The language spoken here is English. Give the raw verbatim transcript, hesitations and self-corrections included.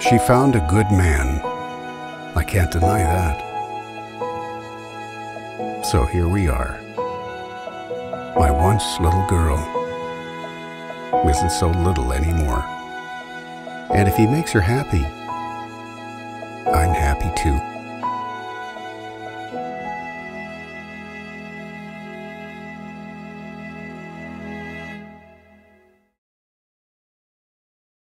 She found a good man. I can't deny that. So here we are. My once little girl isn't so little anymore. And if he makes her happy, I'm happy too.